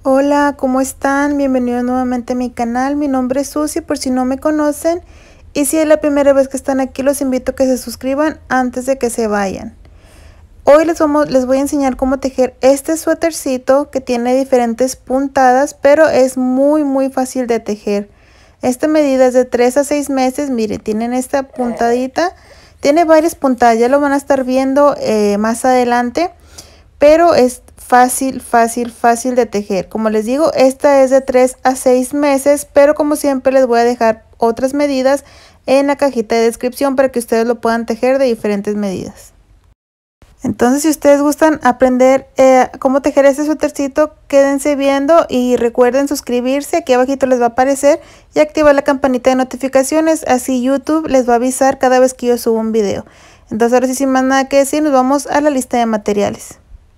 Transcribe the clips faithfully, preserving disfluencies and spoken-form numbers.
Hola, ¿cómo están? Bienvenidos nuevamente a mi canal. Mi nombre es Susi, por si no me conocen. Y si es la primera vez que están aquí, los invito a que se suscriban antes de que se vayan. Hoy les, vamos, les voy a enseñar cómo tejer este suétercito que tiene diferentes puntadas, pero es muy muy fácil de tejer. Esta medida es de tres a seis meses. Miren, tienen esta puntadita. Tiene varias puntadas, ya lo van a estar viendo eh, más adelante. Pero es fácil, fácil, fácil de tejer. Como les digo, esta es de tres a seis meses, pero como siempre les voy a dejar otras medidas en la cajita de descripción para que ustedes lo puedan tejer de diferentes medidas. Entonces, si ustedes gustan aprender eh, cómo tejer este suétercito, quédense viendo y recuerden suscribirse. Aquí abajito les va a aparecer y activar la campanita de notificaciones. Así YouTube les va a avisar cada vez que yo subo un video. Entonces, ahora sí, sin más nada que decir, nos vamos a la lista de materiales.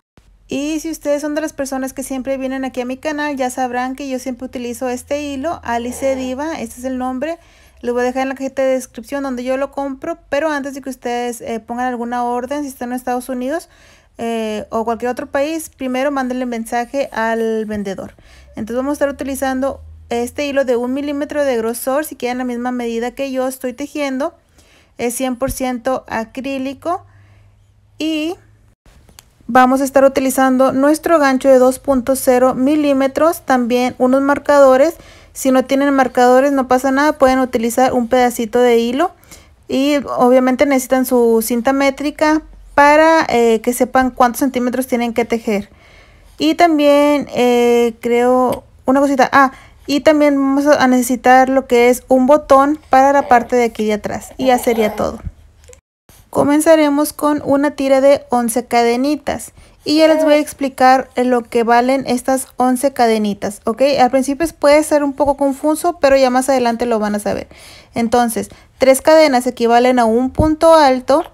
Y si ustedes son de las personas que siempre vienen aquí a mi canal, ya sabrán que yo siempre utilizo este hilo, Alice Diva, este es el nombre. Les voy a dejar en la cajita de descripción donde yo lo compro, pero antes de que ustedes eh, pongan alguna orden, si están en Estados Unidos eh, o cualquier otro país, primero mándenle mensaje al vendedor. Entonces vamos a estar utilizando este hilo de un milímetro de grosor, si quieren la misma medida que yo estoy tejiendo. Es cien por ciento acrílico y vamos a estar utilizando nuestro gancho de dos punto cero milímetros, también unos marcadores. Si no tienen marcadores no pasa nada, pueden utilizar un pedacito de hilo y obviamente necesitan su cinta métrica para eh, que sepan cuántos centímetros tienen que tejer. Y también eh, creo una cosita, ah, y también vamos a necesitar lo que es un botón para la parte de aquí de atrás y ya sería todo. Comenzaremos con una tira de once cadenitas y ya les voy a explicar lo que valen estas once cadenitas, ¿ok? Al principio puede ser un poco confuso, pero ya más adelante lo van a saber. Entonces, tres cadenas equivalen a un punto alto,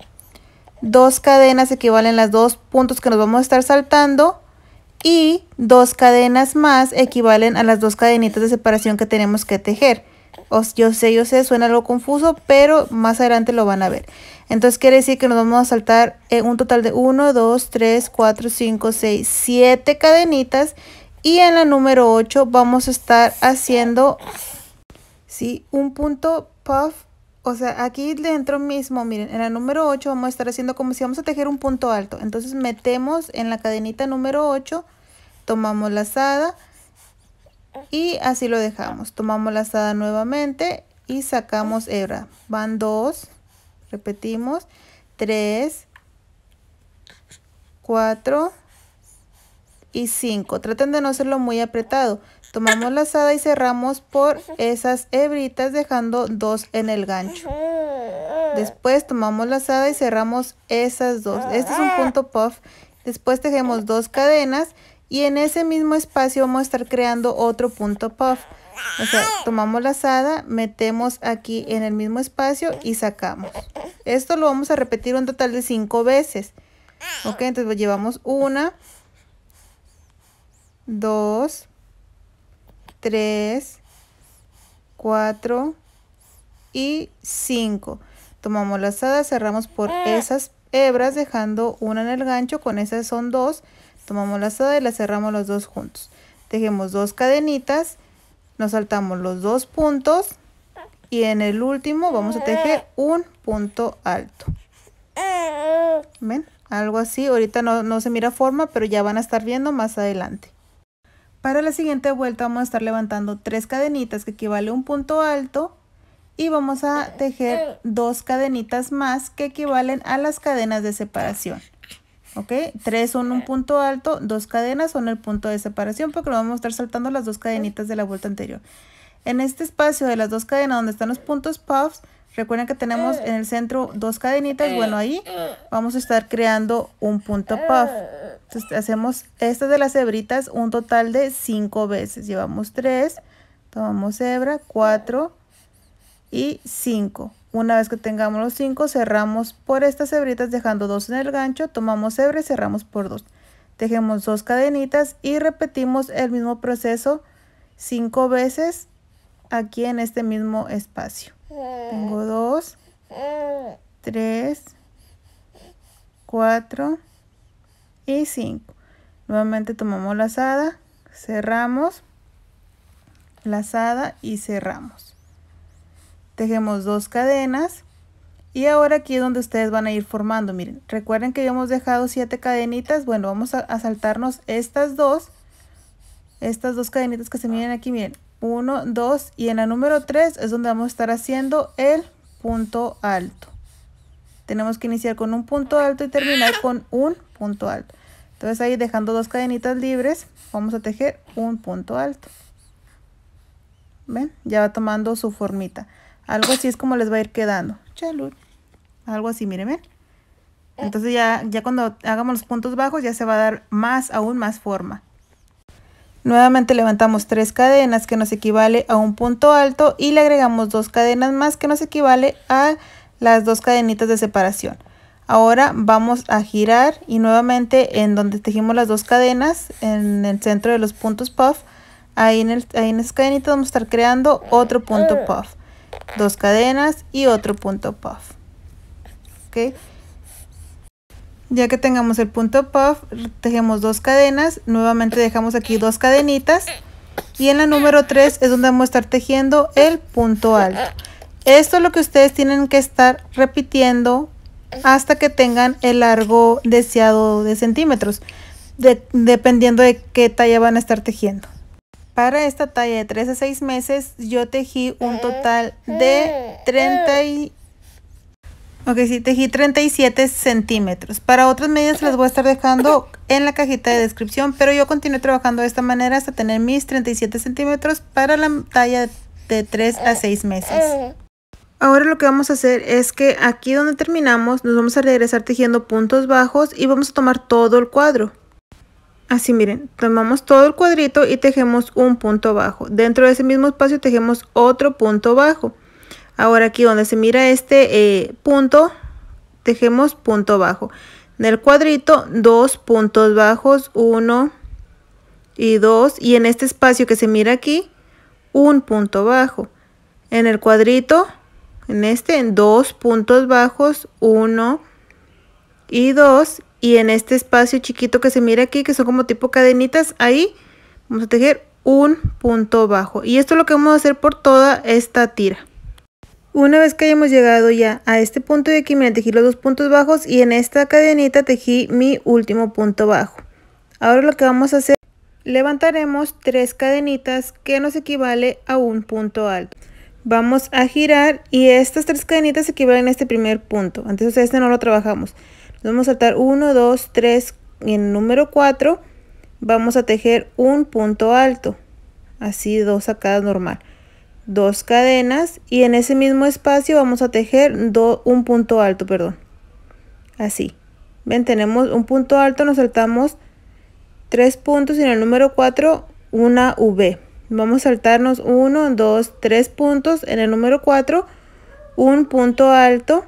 dos cadenas equivalen a los dos puntos que nos vamos a estar saltando y dos cadenas más equivalen a las dos cadenitas de separación que tenemos que tejer. Os, yo sé, yo sé, suena algo confuso, pero más adelante lo van a ver. Entonces quiere decir que nos vamos a saltar eh, un total de uno, dos, tres, cuatro, cinco, seis, siete cadenitas. Y en la número ocho vamos a estar haciendo, ¿sí?, un punto puff. O sea, aquí dentro mismo, miren, en la número ocho vamos a estar haciendo como si vamos a tejer un punto alto. Entonces metemos en la cadenita número ocho, tomamos lazada y así lo dejamos. Tomamos lazada nuevamente y sacamos hebra. Van dos. Repetimos, tres, cuatro y cinco. Traten de no hacerlo muy apretado. Tomamos lazada y cerramos por esas hebritas dejando dos en el gancho. Después tomamos lazada y cerramos esas dos. Este es un punto puff. Después tejemos dos cadenas y en ese mismo espacio vamos a estar creando otro punto puff. O sea, tomamos lazada, metemos aquí en el mismo espacio y sacamos. Esto lo vamos a repetir un total de cinco veces. Ok, entonces llevamos una, dos, tres, cuatro y cinco. Tomamos lazada, cerramos por esas hebras dejando una en el gancho. Con esas son dos. Tomamos lazada y la cerramos los dos juntos. Tejemos dos cadenitas. Nos saltamos los dos puntos y en el último vamos a tejer un punto alto. ¿Ven? Algo así. Ahorita no, no se mira forma, pero ya van a estar viendo más adelante. Para la siguiente vuelta vamos a estar levantando tres cadenitas que equivale a un punto alto y vamos a tejer dos cadenitas más que equivalen a las cadenas de separación. ¿Ok? Tres son un punto alto, dos cadenas son el punto de separación porque lo vamos a estar saltando las dos cadenitas de la vuelta anterior. En este espacio de las dos cadenas donde están los puntos puffs, recuerden que tenemos en el centro dos cadenitas. Bueno, ahí vamos a estar creando un punto puff. Entonces hacemos estas de las hebritas un total de cinco veces. Llevamos tres, tomamos hebra, cuatro y cinco. Una vez que tengamos los cinco, cerramos por estas hebritas dejando dos en el gancho, tomamos hebra y cerramos por dos. Tejemos dos cadenitas y repetimos el mismo proceso cinco veces aquí en este mismo espacio. Tengo dos, tres, cuatro y cinco. Nuevamente tomamos lazada, cerramos, lazada y cerramos. Tejemos dos cadenas y ahora aquí es donde ustedes van a ir formando. Miren, recuerden que habíamos dejado siete cadenitas. Bueno, vamos a, a saltarnos estas dos, estas dos cadenitas que se miren aquí. Miren, uno, dos, y en la número tres es donde vamos a estar haciendo el punto alto. Tenemos que iniciar con un punto alto y terminar con un punto alto. Entonces ahí, dejando dos cadenitas libres, vamos a tejer un punto alto. ¿Ven? Ya va tomando su formita. Algo así es como les va a ir quedando. Chalud. Algo así, miren, ven. Entonces ya, ya cuando hagamos los puntos bajos ya se va a dar más, aún más forma. Nuevamente levantamos tres cadenas que nos equivale a un punto alto y le agregamos dos cadenas más que nos equivale a las dos cadenitas de separación. Ahora vamos a girar y nuevamente en donde tejimos las dos cadenas, en el centro de los puntos puff, ahí en, el, ahí en esas cadenitas vamos a estar creando otro punto puff. Dos cadenas y otro punto puff. ¿Ok? Ya que tengamos el punto puff, tejemos dos cadenas, nuevamente dejamos aquí dos cadenitas y en la número tres es donde vamos a estar tejiendo el punto alto. Esto es lo que ustedes tienen que estar repitiendo hasta que tengan el largo deseado de centímetros, de, dependiendo de qué talla van a estar tejiendo. Para esta talla de tres a seis meses yo tejí un total de treinta y Ok, sí, tejí treinta y siete centímetros. Para otras medidas las voy a estar dejando en la cajita de descripción, pero yo continué trabajando de esta manera hasta tener mis treinta y siete centímetros para la talla de tres a seis meses. Ahora lo que vamos a hacer es que aquí donde terminamos nos vamos a regresar tejiendo puntos bajos y vamos a tomar todo el cuadro. Así, miren, tomamos todo el cuadrito y tejemos un punto bajo. Dentro de ese mismo espacio tejemos otro punto bajo. Ahora aquí donde se mira este eh, punto, tejemos punto bajo. En el cuadrito, dos puntos bajos, uno y dos. Y en este espacio que se mira aquí, un punto bajo. En el cuadrito, en este, dos puntos bajos, uno y dos. Y en este espacio chiquito que se mira aquí, que son como tipo cadenitas, ahí vamos a tejer un punto bajo. Y esto es lo que vamos a hacer por toda esta tira. Una vez que hayamos llegado ya a este punto de aquí, miren, tejí los dos puntos bajos y en esta cadenita tejí mi último punto bajo. Ahora lo que vamos a hacer, levantaremos tres cadenitas que nos equivale a un punto alto. Vamos a girar y estas tres cadenitas equivalen a este primer punto. Entonces este no lo trabajamos. Nos vamos a saltar uno, dos, tres y en el número cuatro vamos a tejer un punto alto. Así dos sacadas normal. Dos cadenas y en ese mismo espacio vamos a tejer do, un punto alto, perdón. Así. Ven, tenemos un punto alto, nos saltamos tres puntos y en el número cuatro una V. Vamos a saltarnos uno, dos, tres puntos. En el número cuatro un punto alto,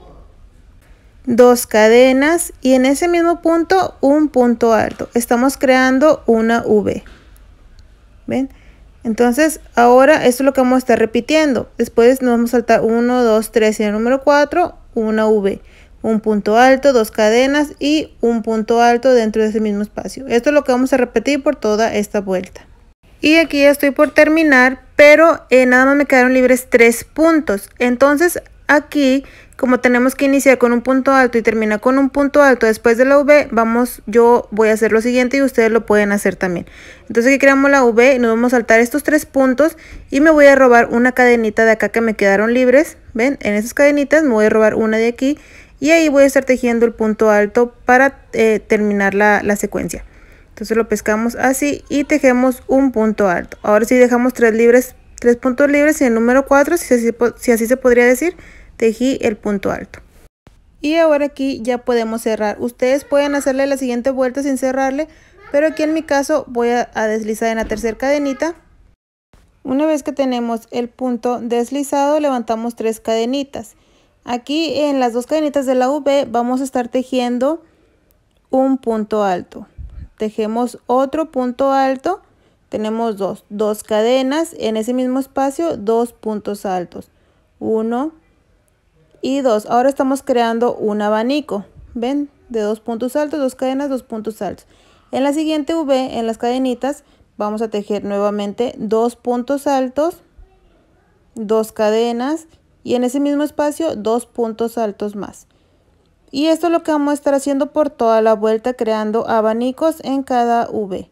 dos cadenas y en ese mismo punto un punto alto. Estamos creando una V. ¿Ven? Entonces ahora esto es lo que vamos a estar repitiendo. Después nos vamos a saltar uno, dos, tres y en el número cuatro una V. Un punto alto, dos cadenas y un punto alto dentro de ese mismo espacio. Esto es lo que vamos a repetir por toda esta vuelta. Y aquí ya estoy por terminar, pero eh, nada más me quedaron libres tres puntos. Entonces aquí, como tenemos que iniciar con un punto alto y terminar con un punto alto después de la V, vamos, yo voy a hacer lo siguiente y ustedes lo pueden hacer también. Entonces aquí creamos la V y nos vamos a saltar estos tres puntos y me voy a robar una cadenita de acá que me quedaron libres. ¿Ven? En esas cadenitas me voy a robar una de aquí y ahí voy a estar tejiendo el punto alto para eh, terminar la, la secuencia. Entonces lo pescamos así y tejemos un punto alto. Ahora sí dejamos tres libres, tres puntos libres y el número cuatro, si así, si así se podría decir, tejí el punto alto. Y ahora aquí ya podemos cerrar. Ustedes pueden hacerle la siguiente vuelta sin cerrarle, pero aquí en mi caso voy a, a deslizar en la tercera cadenita. Una vez que tenemos el punto deslizado, levantamos tres cadenitas. Aquí en las dos cadenitas de la V vamos a estar tejiendo un punto alto. Tejemos otro punto alto, tenemos dos, dos cadenas, en ese mismo espacio dos puntos altos, uno y dos. Ahora estamos creando un abanico, ven, de dos puntos altos, dos cadenas, dos puntos altos. En la siguiente V, en las cadenitas, vamos a tejer nuevamente dos puntos altos, dos cadenas y en ese mismo espacio dos puntos altos más. Y esto es lo que vamos a estar haciendo por toda la vuelta, creando abanicos en cada V.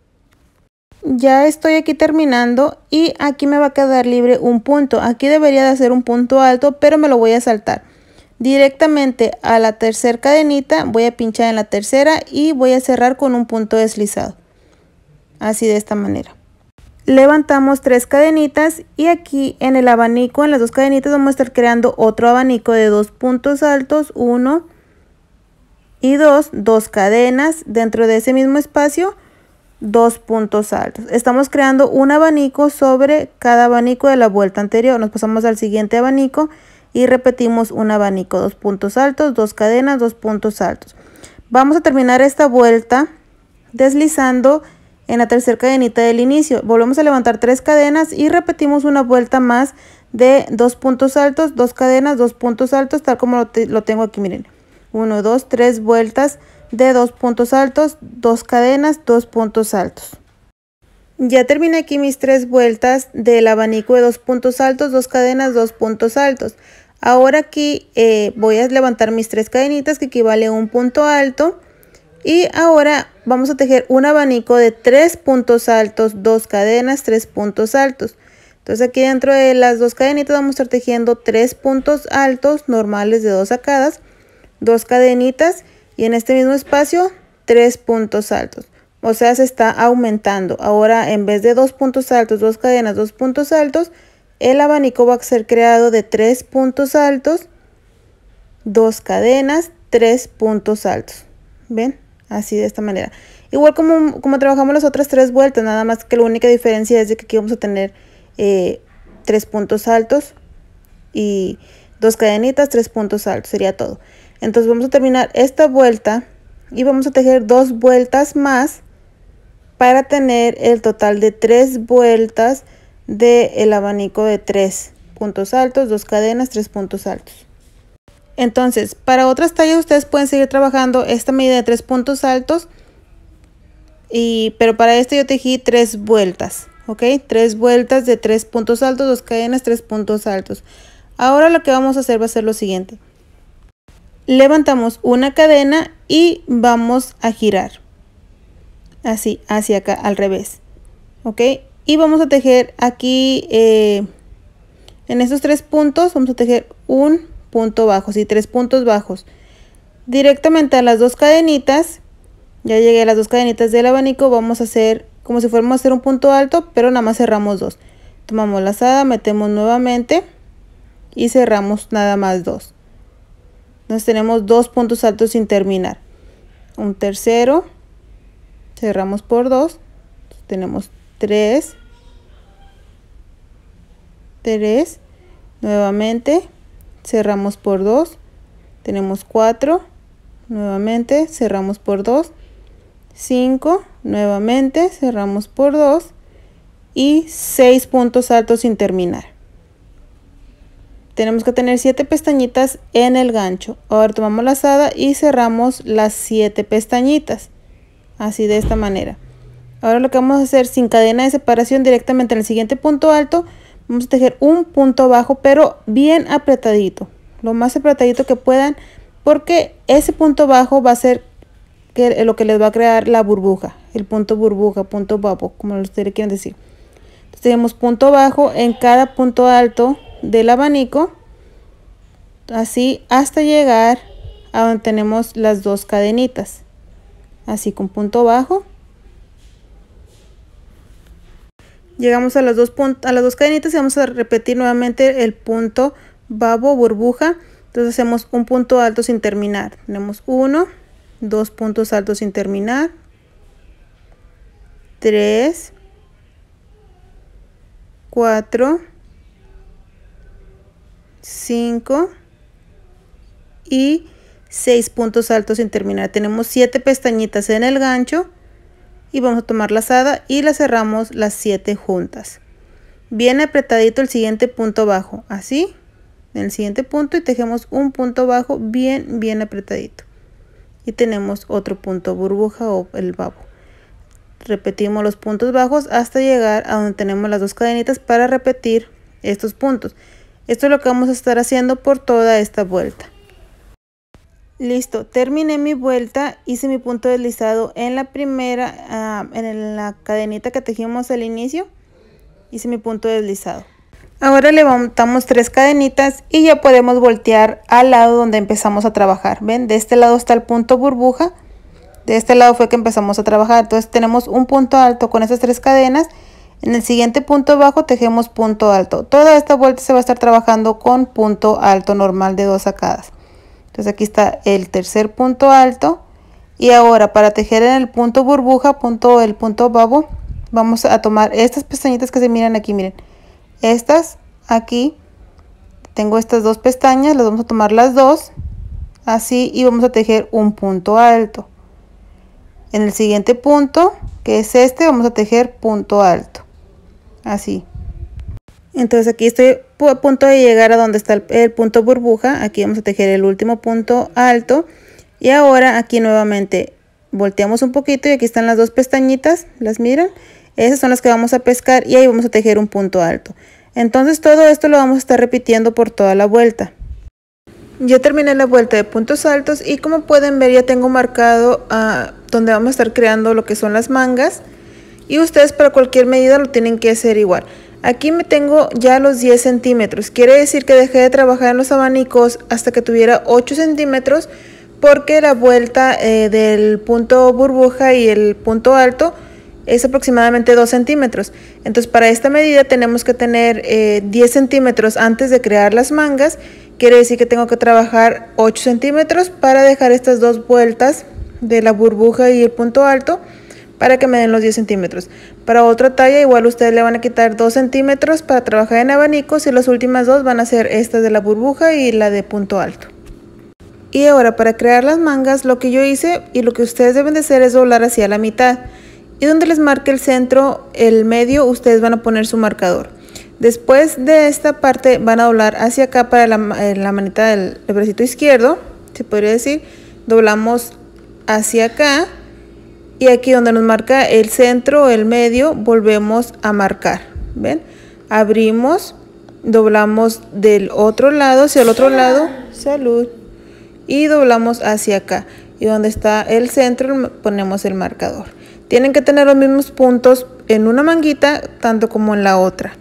Ya estoy aquí terminando y aquí me va a quedar libre un punto. Aquí debería de hacer un punto alto, pero me lo voy a saltar. Directamente a la tercera cadenita voy a pinchar en la tercera y voy a cerrar con un punto deslizado. Así de esta manera. Levantamos tres cadenitas y aquí en el abanico, en las dos cadenitas, vamos a estar creando otro abanico de dos puntos altos, uno y dos, dos cadenas. Dentro de ese mismo espacio, dos puntos altos. Estamos creando un abanico sobre cada abanico de la vuelta anterior. Nos pasamos al siguiente abanico y repetimos un abanico, dos puntos altos, dos cadenas, dos puntos altos. Vamos a terminar esta vuelta deslizando en la tercera cadenita del inicio. Volvemos a levantar tres cadenas y repetimos una vuelta más de dos puntos altos, dos cadenas, dos puntos altos, tal como lo, te, lo tengo aquí, miren. uno, dos, tres vueltas de dos puntos altos, dos cadenas, dos puntos altos. Ya terminé aquí mis tres vueltas del abanico de dos puntos altos, dos cadenas, dos puntos altos. Ahora aquí eh, voy a levantar mis tres cadenitas que equivale a un punto alto. Y ahora vamos a tejer un abanico de tres puntos altos, dos cadenas, tres puntos altos. Entonces aquí dentro de las dos cadenitas vamos a estar tejiendo tres puntos altos normales de dos sacadas, dos cadenitas y en este mismo espacio tres puntos altos. O sea, se está aumentando. Ahora en vez de dos puntos altos, dos cadenas, dos puntos altos, el abanico va a ser creado de tres puntos altos, dos cadenas, tres puntos altos. ¿Ven? Así de esta manera. Igual como, como trabajamos las otras tres vueltas, nada más que la única diferencia es de que aquí vamos a tener eh, tres puntos altos y dos cadenitas, tres puntos altos, sería todo. Entonces vamos a terminar esta vuelta y vamos a tejer dos vueltas más para tener el total de tres vueltas del abanico de tres puntos altos, dos cadenas, tres puntos altos. Entonces, para otras tallas ustedes pueden seguir trabajando esta medida de tres puntos altos, y, pero para este yo tejí tres vueltas, ¿ok? Tres vueltas de tres puntos altos, dos cadenas, tres puntos altos. Ahora lo que vamos a hacer va a ser lo siguiente. Levantamos una cadena y vamos a girar. Así, hacia acá, al revés, ¿ok? Y vamos a tejer aquí, eh, en estos tres puntos, vamos a tejer un punto bajo, sí, tres puntos bajos directamente a las dos cadenitas. Ya llegué a las dos cadenitas del abanico. Vamos a hacer como si fuéramos a hacer un punto alto, pero nada más cerramos dos. Tomamos lazada, metemos nuevamente y cerramos nada más dos. Entonces tenemos dos puntos altos sin terminar. Un tercero, cerramos por dos, tenemos tres, tres, nuevamente cerramos por dos, tenemos cuatro, nuevamente cerramos por dos, cinco, nuevamente cerramos por dos y seis puntos altos sin terminar. Tenemos que tener siete pestañitas en el gancho. Ahora tomamos lazada y cerramos las siete pestañitas, así de esta manera. Ahora lo que vamos a hacer, sin cadena de separación, directamente en el siguiente punto alto vamos a tejer un punto bajo, pero bien apretadito, lo más apretadito que puedan, porque ese punto bajo va a ser que, lo que les va a crear la burbuja, el punto burbuja, punto bajo, como ustedes quieren decir. Entonces tenemos punto bajo en cada punto alto del abanico, así hasta llegar a donde tenemos las dos cadenitas, así con punto bajo. Llegamos a las dos a las dos cadenitas y vamos a repetir nuevamente el punto babo, burbuja. Entonces hacemos un punto alto sin terminar. Tenemos uno, dos puntos altos sin terminar, tres, cuatro, cinco y seis puntos altos sin terminar. Tenemos siete pestañitas en el gancho y vamos a tomar lazada y la cerramos las siete juntas. Bien apretadito el siguiente punto bajo, así en el siguiente punto, y tejemos un punto bajo bien bien apretadito y tenemos otro punto burbuja o el babo. repetimos los puntos bajos hasta llegar a donde tenemos las dos cadenitas para repetir estos puntos. Esto es lo que vamos a estar haciendo por toda esta vuelta. Listo, terminé mi vuelta, hice mi punto deslizado en la primera, uh, en la cadenita que tejimos al inicio, hice mi punto deslizado. Ahora levantamos tres cadenitas y ya podemos voltear al lado donde empezamos a trabajar. ¿Ven? De este lado está el punto burbuja, de este lado fue que empezamos a trabajar. Entonces tenemos un punto alto con esas tres cadenas. En el siguiente punto bajo tejemos punto alto. Toda esta vuelta se va a estar trabajando con punto alto normal de dos sacadas. Entonces aquí está el tercer punto alto. Y ahora para tejer en el punto burbuja, punto, el punto babo, vamos a tomar estas pestañitas que se miran aquí, miren. Estas aquí, tengo estas dos pestañas, las vamos a tomar las dos, así, y vamos a tejer un punto alto. En el siguiente punto, que es este, vamos a tejer punto alto, así. Entonces aquí estoy a punto de llegar a donde está el, el punto burbuja, aquí vamos a tejer el último punto alto, y ahora aquí nuevamente volteamos un poquito y aquí están las dos pestañitas, ¿las miran? Esas son las que vamos a pescar y ahí vamos a tejer un punto alto. Entonces todo esto lo vamos a estar repitiendo por toda la vuelta. Ya terminé la vuelta de puntos altos y como pueden ver ya tengo marcado uh, donde vamos a estar creando lo que son las mangas. Y ustedes para cualquier medida lo tienen que hacer igual. Aquí me tengo ya los diez centímetros. Quiere decir que dejé de trabajar en los abanicos hasta que tuviera ocho centímetros. Porque la vuelta eh, del punto burbuja y el punto alto es aproximadamente dos centímetros. Entonces para esta medida tenemos que tener eh, diez centímetros antes de crear las mangas. Quiere decir que tengo que trabajar ocho centímetros para dejar estas dos vueltas de la burbuja y el punto alto para que me den los diez centímetros. Para otra talla igual ustedes le van a quitar dos centímetros para trabajar en abanicos y las últimas dos van a ser estas de la burbuja y la de punto alto. Y ahora para crear las mangas lo que yo hice y lo que ustedes deben de hacer es doblar hacia la mitad. Y donde les marque el centro, el medio, ustedes van a poner su marcador. Después de esta parte van a doblar hacia acá para la, la manita del bracito izquierdo, se podría decir. Doblamos hacia acá y aquí donde nos marca el centro, el medio, volvemos a marcar. ¿Ven? Abrimos, doblamos del otro lado hacia el otro lado, salud, y doblamos hacia acá. Y donde está el centro ponemos el marcador. Tienen que tener los mismos puntos en una manguita tanto como en la otra.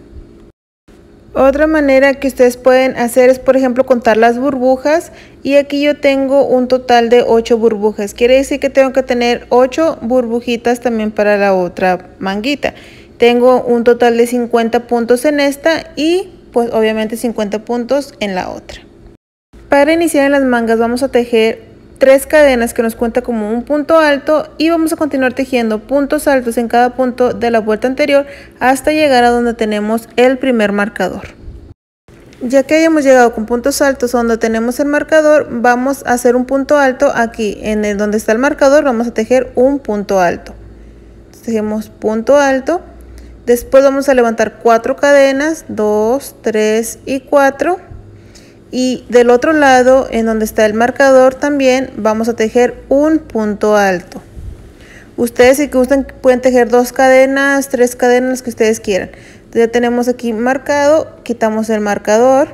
Otra manera que ustedes pueden hacer es, por ejemplo, contar las burbujas. Y aquí yo tengo un total de ocho burbujas. Quiere decir que tengo que tener ocho burbujitas también para la otra manguita. Tengo un total de cincuenta puntos en esta y pues obviamente cincuenta puntos en la otra. Para iniciar en las mangas vamos a tejer tres cadenas que nos cuenta como un punto alto y vamos a continuar tejiendo puntos altos en cada punto de la vuelta anterior hasta llegar a donde tenemos el primer marcador. Ya que hayamos llegado con puntos altos donde tenemos el marcador, vamos a hacer un punto alto aquí en el donde está el marcador, vamos a tejer un punto alto. Entonces, tejemos punto alto, después vamos a levantar cuatro cadenas, dos, tres y cuatro. Y del otro lado, en donde está el marcador, también vamos a tejer un punto alto. Ustedes si gustan pueden tejer dos cadenas, tres cadenas, las que ustedes quieran. Entonces ya tenemos aquí marcado, quitamos el marcador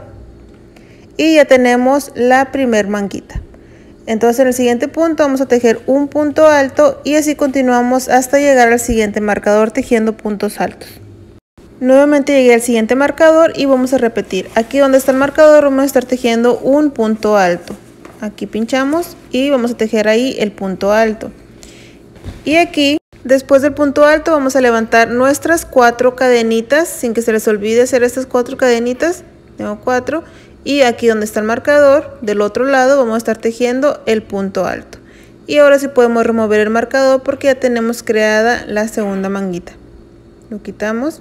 y ya tenemos la primer manguita. Entonces en el siguiente punto vamos a tejer un punto alto y así continuamos hasta llegar al siguiente marcador tejiendo puntos altos. Nuevamente llegué al siguiente marcador y vamos a repetir. Aquí donde está el marcador vamos a estar tejiendo un punto alto. Aquí pinchamos y vamos a tejer ahí el punto alto. Y aquí, después del punto alto, vamos a levantar nuestras cuatro cadenitas, sin que se les olvide hacer estas cuatro cadenitas. Tengo cuatro. Y aquí donde está el marcador, del otro lado, vamos a estar tejiendo el punto alto. Y ahora sí podemos remover el marcador porque ya tenemos creada la segunda manguita. Lo quitamos.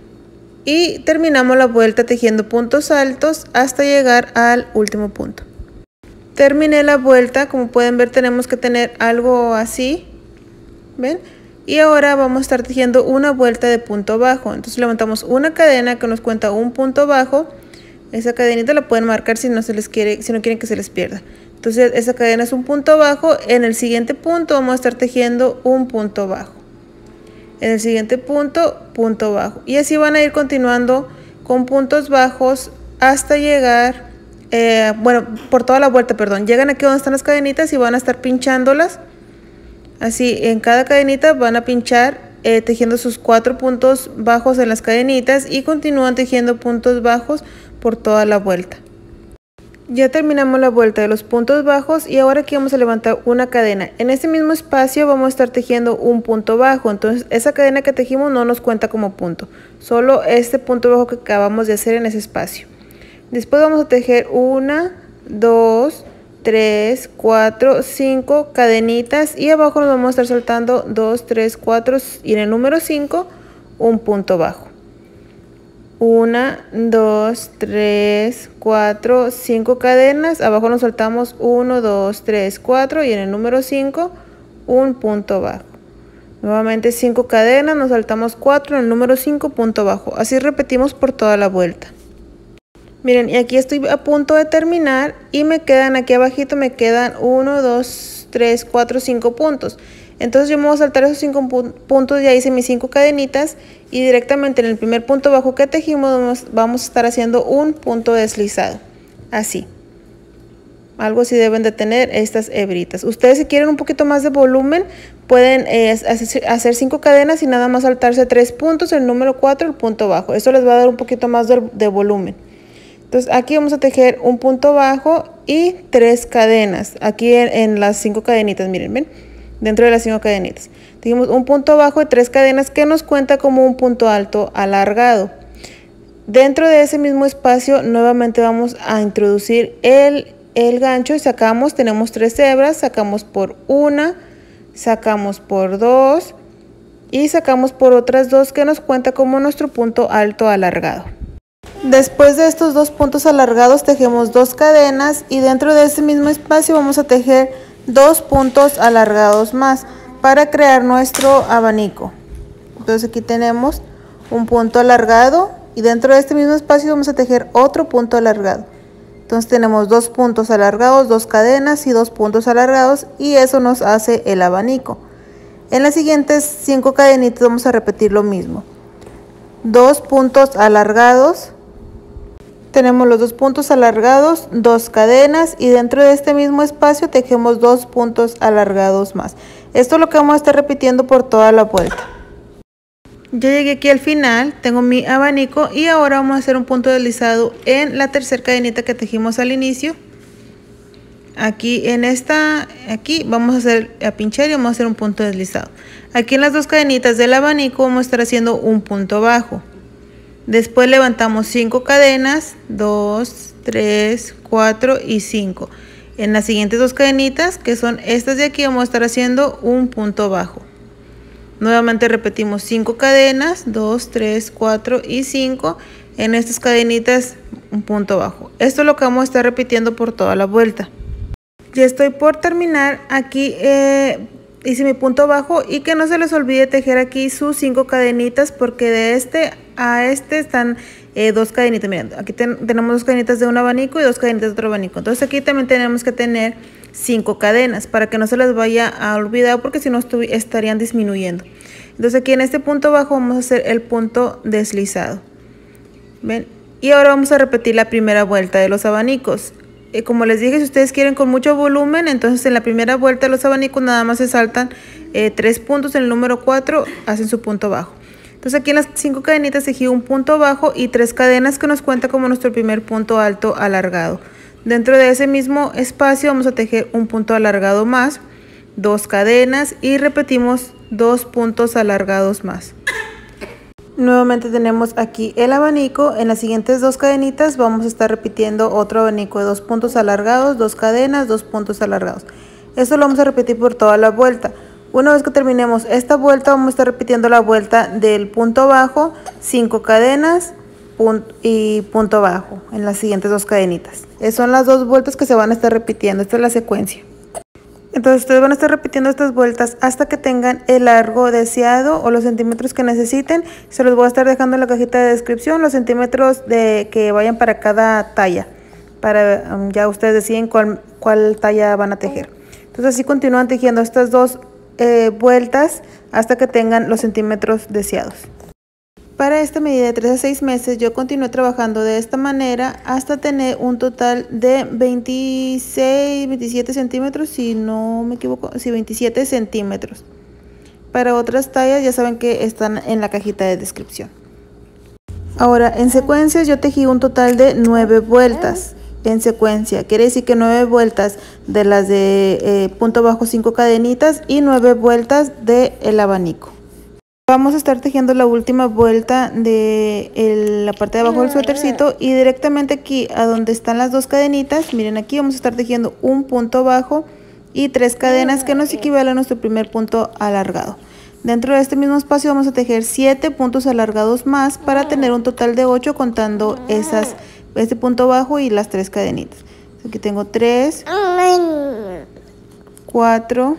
Y terminamos la vuelta tejiendo puntos altos hasta llegar al último punto. Terminé la vuelta, como pueden ver tenemos que tener algo así, ¿ven? Y ahora vamos a estar tejiendo una vuelta de punto bajo. Entonces levantamos una cadena que nos cuenta un punto bajo. Esa cadenita la pueden marcar si no se les quiere, si no quieren que se les pierda. Entonces esa cadena es un punto bajo. En el siguiente punto vamos a estar tejiendo un punto bajo. en el siguiente punto, punto bajo. Y así van a ir continuando con puntos bajos hasta llegar, eh, bueno, por toda la vuelta, perdón. Llegan aquí donde están las cadenitas y van a estar pinchándolas. Así, en cada cadenita van a pinchar eh, tejiendo sus cuatro puntos bajos en las cadenitas y continúan tejiendo puntos bajos por toda la vuelta. Ya terminamos la vuelta de los puntos bajos y ahora aquí vamos a levantar una cadena. En este mismo espacio vamos a estar tejiendo un punto bajo, entonces esa cadena que tejimos no nos cuenta como punto, solo este punto bajo que acabamos de hacer en ese espacio. Después vamos a tejer una, dos, tres, cuatro, cinco cadenitas y abajo nos vamos a estar saltando dos, tres, cuatro y en el número cinco un punto bajo. una, dos, tres, cuatro, cinco cadenas, abajo nos saltamos uno, dos, tres, cuatro y en el número cinco un punto bajo. Nuevamente cinco cadenas, nos saltamos cuatro, en el número cinco punto bajo. Así repetimos por toda la vuelta. Miren, y aquí estoy a punto de terminar y me quedan aquí abajito, me quedan uno, dos, tres, cuatro, cinco puntos. Entonces yo me voy a saltar esos cinco puntos, ya hice mis cinco cadenitas y directamente en el primer punto bajo que tejimos vamos a estar haciendo un punto deslizado, así. Algo así deben de tener estas hebritas. Ustedes si quieren un poquito más de volumen pueden eh, hacer cinco cadenas y nada más saltarse tres puntos, el número cuatro, el punto bajo. Esto les va a dar un poquito más de, de volumen. Entonces aquí vamos a tejer un punto bajo y tres cadenas, aquí en, en las cinco cadenitas, miren, ven. Dentro de las cinco cadenitas tejimos un punto bajo y tres cadenas que nos cuenta como un punto alto alargado. Dentro de ese mismo espacio nuevamente vamos a introducir el, el gancho y sacamos, tenemos tres hebras, sacamos por una, sacamos por dos y sacamos por otras dos que nos cuenta como nuestro punto alto alargado. Después de estos dos puntos alargados tejemos dos cadenas y dentro de ese mismo espacio vamos a tejer dos puntos alargados más para crear nuestro abanico. Entonces aquí tenemos un punto alargado y dentro de este mismo espacio vamos a tejer otro punto alargado. Entonces tenemos dos puntos alargados, dos cadenas y dos puntos alargados y eso nos hace el abanico. En las siguientes cinco cadenitas vamos a repetir lo mismo. Dos puntos alargados. Tenemos los dos puntos alargados, dos cadenas y dentro de este mismo espacio tejemos dos puntos alargados más. Esto es lo que vamos a estar repitiendo por toda la vuelta. Ya llegué aquí al final, tengo mi abanico y ahora vamos a hacer un punto deslizado en la tercera cadenita que tejimos al inicio. Aquí en esta, aquí vamos a hacer a pinchar y vamos a hacer un punto deslizado. Aquí en las dos cadenitas del abanico vamos a estar haciendo un punto bajo. Después levantamos cinco cadenas, dos, tres, cuatro y cinco. En las siguientes dos cadenitas, que son estas de aquí, vamos a estar haciendo un punto bajo. Nuevamente repetimos cinco cadenas, dos, tres, cuatro y cinco. En estas cadenitas, un punto bajo. Esto es lo que vamos a estar repitiendo por toda la vuelta. Ya estoy por terminar. Aquí eh, hice mi punto bajo y que no se les olvide tejer aquí sus cinco cadenitas porque de este a este están eh, dos cadenitas. Miren, aquí ten, tenemos dos cadenitas de un abanico y dos cadenitas de otro abanico. Entonces aquí también tenemos que tener cinco cadenas para que no se les vaya a olvidar porque si no estarían disminuyendo. Entonces aquí en este punto bajo vamos a hacer el punto deslizado. ¿Ven? Y ahora vamos a repetir la primera vuelta de los abanicos. Eh, como les dije, si ustedes quieren con mucho volumen, entonces en la primera vuelta de los abanicos nada más se saltan eh, tres puntos, en el número cuatro hacen su punto bajo. Entonces aquí en las cinco cadenitas tejí un punto bajo y tres cadenas que nos cuenta como nuestro primer punto alto alargado. Dentro de ese mismo espacio vamos a tejer un punto alargado más, dos cadenas y repetimos dos puntos alargados más. Nuevamente tenemos aquí el abanico. En las siguientes dos cadenitas vamos a estar repitiendo otro abanico de dos puntos alargados, dos cadenas, dos puntos alargados. Esto lo vamos a repetir por toda la vuelta. Una vez que terminemos esta vuelta vamos a estar repitiendo la vuelta del punto bajo, cinco cadenas punto, y punto bajo en las siguientes dos cadenitas. Esas son las dos vueltas que se van a estar repitiendo. Esta es la secuencia. Entonces ustedes van a estar repitiendo estas vueltas hasta que tengan el largo deseado o los centímetros que necesiten. Se los voy a estar dejando en la cajita de descripción, los centímetros de que vayan para cada talla. Para um, ya ustedes deciden cuál, cuál talla van a tejer. Entonces así continúan tejiendo estas dos eh, vueltas hasta que tengan los centímetros deseados. Para esta medida de tres a seis meses yo continué trabajando de esta manera hasta tener un total de veintiséis, veintisiete centímetros, si no me equivoco, sí, veintisiete centímetros. Para otras tallas ya saben que están en la cajita de descripción. Ahora en secuencias yo tejí un total de nueve vueltas en secuencia, quiere decir que nueve vueltas de las de eh, punto bajo cinco cadenitas y nueve vueltas de el abanico. Vamos a estar tejiendo la última vuelta de el, la parte de abajo del suétercito y directamente aquí a donde están las dos cadenitas, miren aquí vamos a estar tejiendo un punto bajo y tres cadenas que nos equivalen a nuestro primer punto alargado. Dentro de este mismo espacio vamos a tejer siete puntos alargados más para tener un total de ocho contando esas, este punto bajo y las tres cadenitas. Aquí tengo tres, cuatro,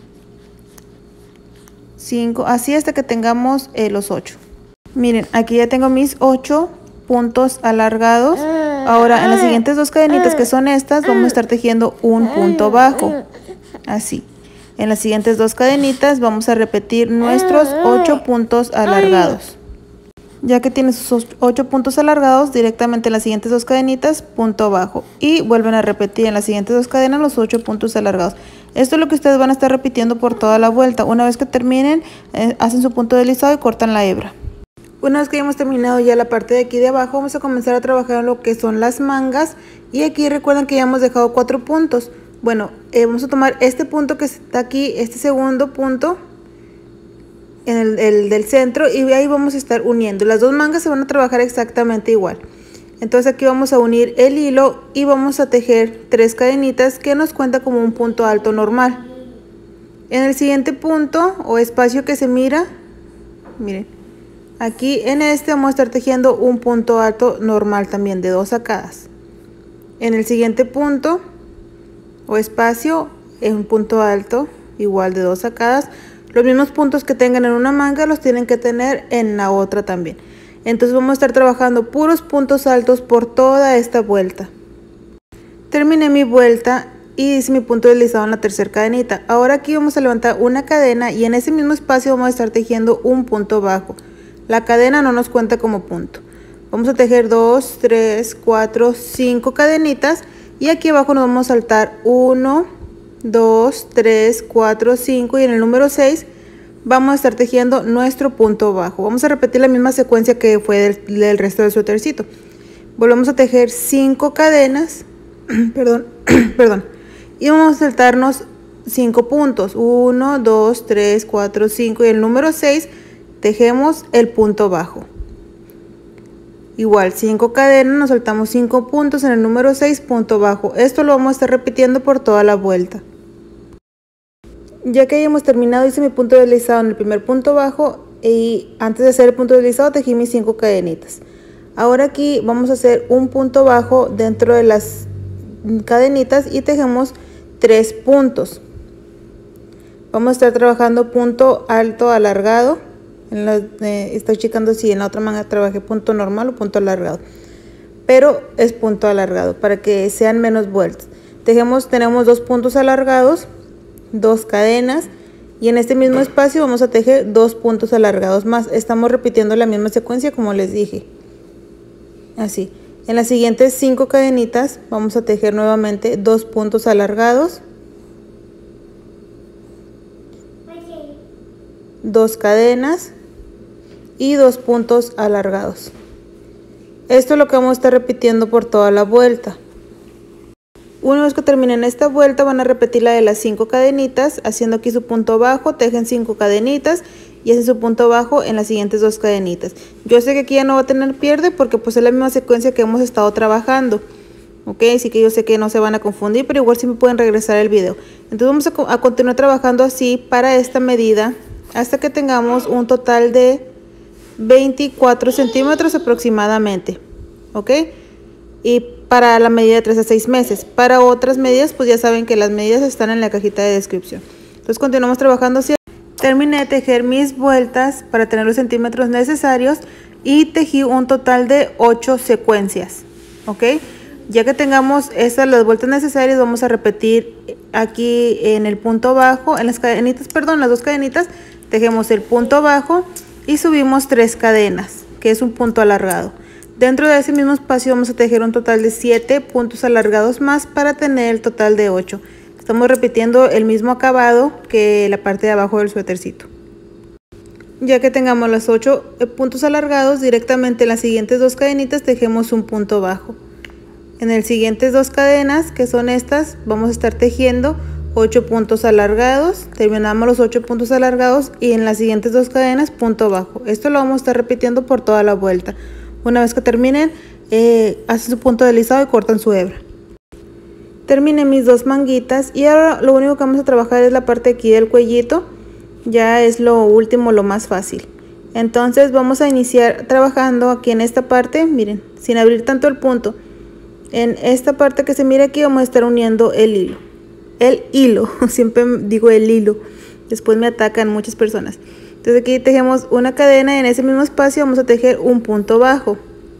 cinco, así hasta que tengamos eh, los ocho. Miren, aquí ya tengo mis ocho puntos alargados. Ahora en las siguientes dos cadenitas que son estas vamos a estar tejiendo un punto bajo, así. En las siguientes dos cadenitas vamos a repetir nuestros ocho puntos alargados. Ya que tiene sus ocho puntos alargados, directamente en las siguientes dos cadenitas, punto bajo. Y vuelven a repetir en las siguientes dos cadenas los ocho puntos alargados. Esto es lo que ustedes van a estar repitiendo por toda la vuelta. Una vez que terminen, eh, hacen su punto deslizado y cortan la hebra. Una vez que hayamos terminado ya la parte de aquí de abajo, vamos a comenzar a trabajar en lo que son las mangas. Y aquí recuerden que ya hemos dejado cuatro puntos. Bueno, eh, vamos a tomar este punto que está aquí, este segundo punto en el, el del centro, y ahí vamos a estar uniendo. Las dos mangas se van a trabajar exactamente igual. Entonces aquí vamos a unir el hilo y vamos a tejer tres cadenitas que nos cuenta como un punto alto normal. En el siguiente punto o espacio que se mira, miren, aquí en este vamos a estar tejiendo un punto alto normal también de dos sacadas. En el siguiente punto o espacio en un punto alto igual de dos sacadas. Los mismos puntos que tengan en una manga los tienen que tener en la otra también. Entonces vamos a estar trabajando puros puntos altos por toda esta vuelta. Terminé mi vuelta y hice mi punto deslizado en la tercera cadenita. Ahora aquí vamos a levantar una cadena y en ese mismo espacio vamos a estar tejiendo un punto bajo. La cadena no nos cuenta como punto. Vamos a tejer dos, tres, cuatro, cinco cadenitas. Y aquí abajo nos vamos a saltar uno, dos, tres, cuatro, cinco y en el número seis vamos a estar tejiendo nuestro punto bajo. Vamos a repetir la misma secuencia que fue del, del resto del suétercito. Volvemos a tejer cinco cadenas, perdón, perdón, y vamos a saltarnos cinco puntos, uno, dos, tres, cuatro, cinco y en el número seis tejemos el punto bajo. Igual, cinco cadenas, nos saltamos cinco puntos en el número seis, punto bajo. Esto lo vamos a estar repitiendo por toda la vuelta. Ya que hayamos terminado, hice mi punto deslizado en el primer punto bajo y antes de hacer el punto deslizado tejí mis cinco cadenitas. Ahora aquí vamos a hacer un punto bajo dentro de las cadenitas y tejemos tres puntos. Vamos a estar trabajando punto alto alargado. En la, eh, estoy checando si en la otra manga trabajé punto normal o punto alargado, pero es punto alargado para que sean menos vueltas. Tejemos, tenemos dos puntos alargados, dos cadenas y en este mismo espacio vamos a tejer dos puntos alargados más. Estamos repitiendo la misma secuencia como les dije, así. En las siguientes cinco cadenitas vamos a tejer nuevamente dos puntos alargados, dos cadenas y dos puntos alargados. Esto es lo que vamos a estar repitiendo por toda la vuelta. Una vez que terminen esta vuelta van a repetir la de las cinco cadenitas, haciendo aquí su punto bajo, tejen cinco cadenitas y hacen su punto bajo en las siguientes dos cadenitas. Yo sé que aquí ya no va a tener pierde porque pues es la misma secuencia que hemos estado trabajando. Ok, así que yo sé que no se van a confundir, pero igual sí me pueden regresar el video. Entonces vamos a, a continuar trabajando así para esta medida hasta que tengamos un total de veinticuatro centímetros aproximadamente. Ok, y para la medida de tres a seis meses. Para otras medidas pues ya saben que las medidas están en la cajita de descripción. Entonces continuamos trabajando así. Terminé de tejer mis vueltas para tener los centímetros necesarios y tejí un total de ocho secuencias. Ok, Ya que tengamos estas las vueltas necesarias, vamos a repetir aquí en el punto bajo, en las cadenitas, perdón, las dos cadenitas, tejemos el punto bajo y subimos tres cadenas, que es un punto alargado. Dentro de ese mismo espacio vamos a tejer un total de siete puntos alargados más para tener el total de ocho. Estamos repitiendo el mismo acabado que la parte de abajo del suétercito. Ya que tengamos los ocho puntos alargados, directamente en las siguientes dos cadenitas tejemos un punto bajo. En las siguientes dos cadenas, que son estas, vamos a estar tejiendo ocho puntos alargados, terminamos los ocho puntos alargados y en las siguientes dos cadenas punto bajo. Esto lo vamos a estar repitiendo por toda la vuelta. Una vez que terminen, eh, hacen su punto deslizado y cortan su hebra. Terminé mis dos manguitas y ahora lo único que vamos a trabajar es la parte de aquí del cuellito. Ya es lo último, lo más fácil. Entonces vamos a iniciar trabajando aquí en esta parte, miren, sin abrir tanto el punto. En esta parte que se mira aquí vamos a estar uniendo el hilo. El hilo, siempre digo el hilo, después me atacan muchas personas. Entonces aquí tejemos una cadena y en ese mismo espacio vamos a tejer un punto bajo.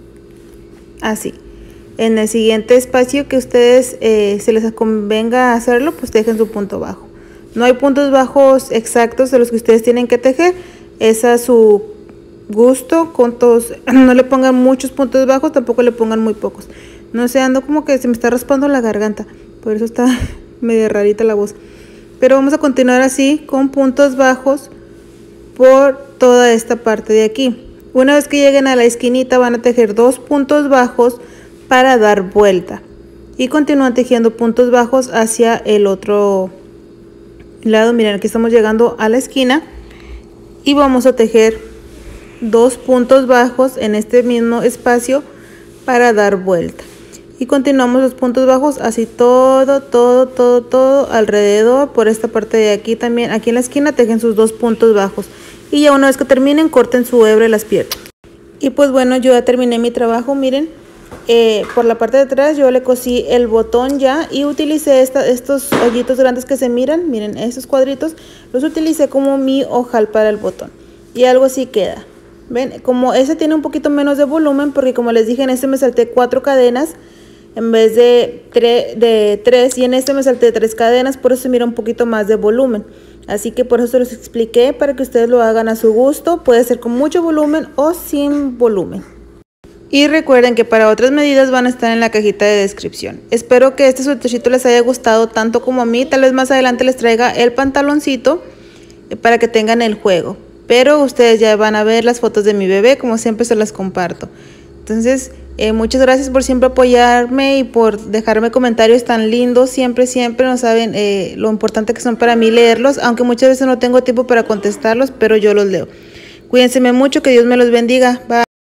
Así. En el siguiente espacio que ustedes eh, se les convenga hacerlo, pues tejen su punto bajo. No hay puntos bajos exactos de los que ustedes tienen que tejer, es a su gusto. Con todos, no le pongan muchos puntos bajos, tampoco le pongan muy pocos. No sé, ando como que se me está raspando la garganta, por eso está medio rarita la voz. Pero vamos a continuar así con puntos bajos por toda esta parte de aquí. Una vez que lleguen a la esquinita van a tejer dos puntos bajos para dar vuelta y continúan tejiendo puntos bajos hacia el otro lado. Miren, aquí estamos llegando a la esquina y vamos a tejer dos puntos bajos en este mismo espacio para dar vuelta y continuamos los puntos bajos así todo todo todo todo alrededor. Por esta parte de aquí también, aquí en la esquina, tejen sus dos puntos bajos y ya una vez que terminen corten su hebra y las piernas. Y pues bueno, yo ya terminé mi trabajo. Miren, eh, por la parte de atrás yo le cosí el botón ya y utilicé esta, estos hoyitos grandes que se miran, miren, esos cuadritos los utilicé como mi ojal para el botón y algo así queda. Ven, como ese tiene un poquito menos de volumen porque como les dije, en este me salté cuatro cadenas en vez de, tre de tres y en este me salté tres cadenas, por eso se mira un poquito más de volumen. Así que por eso los expliqué, para que ustedes lo hagan a su gusto. Puede ser con mucho volumen o sin volumen. Y recuerden que para otras medidas van a estar en la cajita de descripción. Espero que este suétercito les haya gustado tanto como a mí. Tal vez más adelante les traiga el pantaloncito para que tengan el juego. Pero ustedes ya van a ver las fotos de mi bebé, como siempre se las comparto. Entonces, eh, muchas gracias por siempre apoyarme y por dejarme comentarios tan lindos. Siempre, siempre, no saben eh, lo importante que son para mí leerlos. Aunque muchas veces no tengo tiempo para contestarlos, pero yo los leo. Cuídense mucho, que Dios me los bendiga. Bye.